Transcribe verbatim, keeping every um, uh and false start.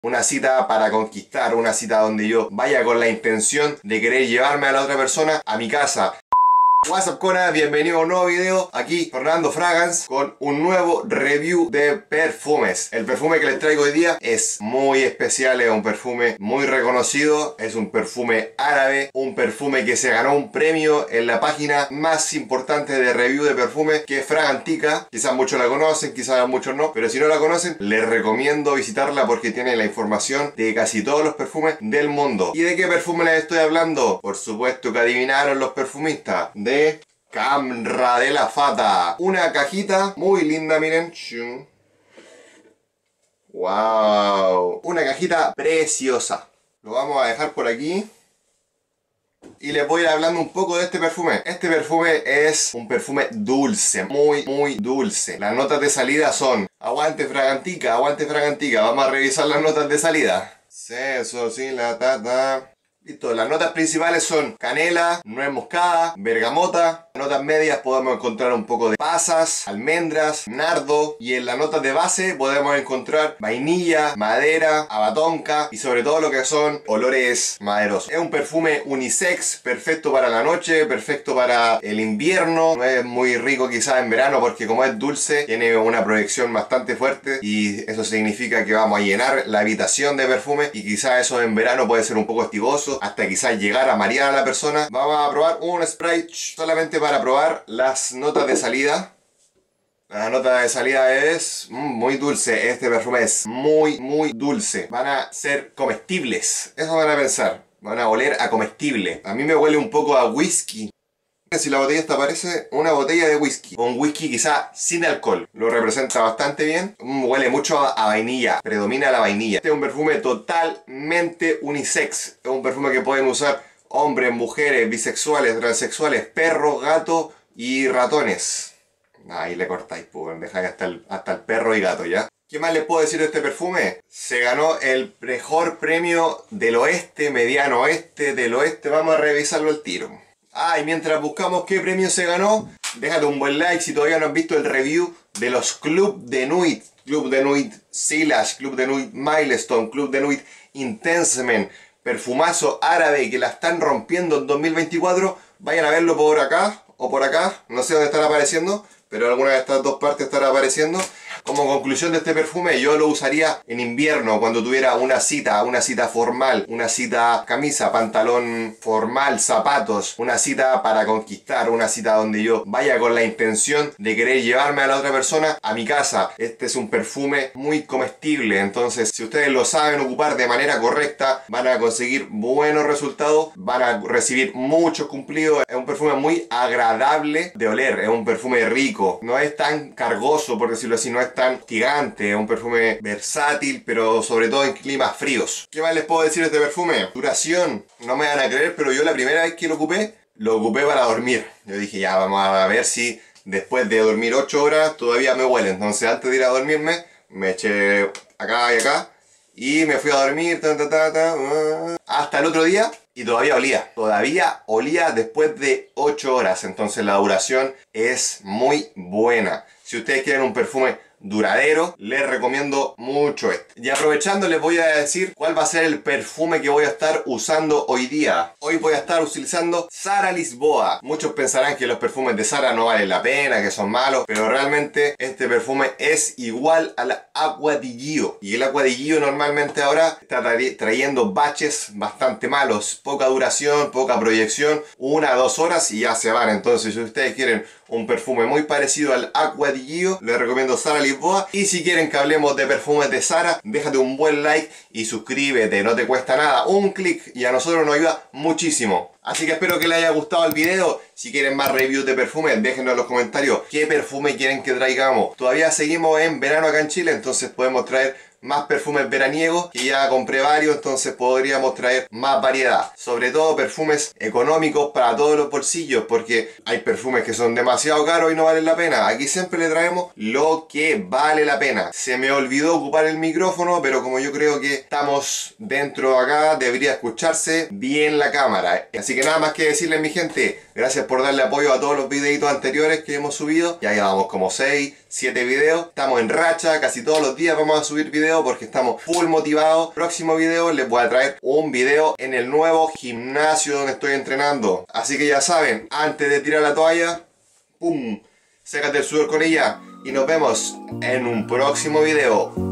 Una cita para conquistar, una cita donde yo vaya con la intención de querer llevarme a la otra persona a mi casa. What's up, Cona, bienvenido a un nuevo video. Aquí Fernando Fragrance con un nuevo review de perfumes. El perfume que les traigo hoy día es muy especial, es un perfume muy reconocido, es un perfume árabe, un perfume que se ganó un premio en la página más importante de review de perfumes, que es Fragrantica. Quizás muchos la conocen, quizás muchos no, pero si no la conocen, les recomiendo visitarla porque tiene la información de casi todos los perfumes del mundo. ¿Y de qué perfume les estoy hablando? Por supuesto que adivinaron los perfumistas. De de Camra de la Fata. Una cajita muy linda, miren. Wow. Una cajita preciosa. Lo vamos a dejar por aquí. Y les voy a ir hablando un poco de este perfume. Este perfume es un perfume dulce, muy, muy dulce. Las notas de salida son: aguante Fragrantica, aguante Fragrantica. Vamos a revisar las notas de salida. Eso, sí, la tata. Listo, las notas principales son canela, nuez moscada, bergamota. En notas medias podemos encontrar un poco de pasas, almendras, nardo. Y en las notas de base podemos encontrar vainilla, madera, abatonca y sobre todo lo que son olores maderosos. Es un perfume unisex, perfecto para la noche, perfecto para el invierno. No es muy rico quizás en verano porque como es dulce, tiene una proyección bastante fuerte y eso significa que vamos a llenar la habitación de perfume y quizás eso en verano puede ser un poco estigoso, hasta quizás llegar a marear a la persona. Vamos a probar un spray solamente para probar las notas de salida. La nota de salida es mm, muy dulce. Este perfume es muy, muy dulce. Van a ser comestibles. Eso van a pensar. Van a oler a comestible. A mí me huele un poco a whisky. Si la botella esta parece una botella de whisky. Un whisky quizá sin alcohol. Lo representa bastante bien. Mm, huele mucho a, a vainilla. Predomina la vainilla. Este es un perfume totalmente unisex. Es un perfume que pueden usar hombres, mujeres, bisexuales, transexuales, perros, gatos y ratones. Ahí le cortáis, pues. Dejáis hasta el, hasta el perro y gato, ¿ya? ¿Qué más les puedo decir de este perfume? Se ganó el mejor premio del oeste, mediano oeste, del oeste. Vamos a revisarlo al tiro. Ah, y mientras buscamos qué premio se ganó, déjate un buen like si todavía no has visto el review de los Club de Nuit. Club de Nuit Silash, Club de Nuit Milestone, Club de Nuit Intensement. Perfumazo árabe que la están rompiendo en dos mil veinticuatro. Vayan a verlo por acá o por acá. No sé dónde estará apareciendo, pero alguna de estas dos partes estará apareciendo. Como conclusión de este perfume, yo lo usaría en invierno cuando tuviera una cita, una cita formal, una cita camisa, pantalón formal, zapatos, una cita para conquistar, una cita donde yo vaya con la intención de querer llevarme a la otra persona a mi casa. Este es un perfume muy comestible, entonces si ustedes lo saben ocupar de manera correcta, van a conseguir buenos resultados, van a recibir muchos cumplidos. Es un perfume muy agradable de oler, es un perfume rico, no es tan cargoso, por decirlo así, no es tan gigante, es un perfume versátil, pero sobre todo en climas fríos. ¿Qué más les puedo decir de este perfume? Duración, no me van a creer, pero yo la primera vez que lo ocupé, lo ocupé para dormir. Yo dije, ya, vamos a ver si después de dormir ocho horas todavía me huele. Entonces antes de ir a dormirme, me eché acá y acá y me fui a dormir ta, ta, ta, ta, uh, hasta el otro día y todavía olía. Todavía olía después de ocho horas. Entonces la duración es muy buena. Si ustedes quieren un perfume duradero, les recomiendo mucho este. Y aprovechando, les voy a decir cuál va a ser el perfume que voy a estar usando hoy día. Hoy voy a estar utilizando Zara Lisboa. Muchos pensarán que los perfumes de Zara no valen la pena, que son malos, pero realmente este perfume es igual al Acqua di Gio. Y el Acqua di Gio normalmente ahora está tra trayendo baches bastante malos. Poca duración, poca proyección, una, dos horas y ya se van. Entonces, si ustedes quieren un perfume muy parecido al Acqua di Gio, les recomiendo Zara Lisboa. Y si quieren que hablemos de perfumes de Zara, déjate un buen like y suscríbete, no te cuesta nada, un clic y a nosotros nos ayuda muchísimo. Así que espero que les haya gustado el video. Si quieren más reviews de perfumes, déjenos en los comentarios qué perfume quieren que traigamos. Todavía seguimos en verano acá en Chile, entonces podemos traer más perfumes veraniegos, que ya compré varios, entonces podríamos traer más variedad. Sobre todo perfumes económicos para todos los bolsillos, porque hay perfumes que son demasiado caros y no valen la pena. Aquí siempre le traemos lo que vale la pena. Se me olvidó ocupar el micrófono, pero como yo creo que estamos dentro acá, debería escucharse bien la cámara. Así Así que nada más que decirles, mi gente, gracias por darle apoyo a todos los videitos anteriores que hemos subido. Ya llevamos como seis, siete videos. Estamos en racha, casi todos los días vamos a subir videos porque estamos full motivados. Próximo video les voy a traer un video en el nuevo gimnasio donde estoy entrenando. Así que ya saben, antes de tirar la toalla, ¡pum! Sécate el sudor con ella y nos vemos en un próximo video.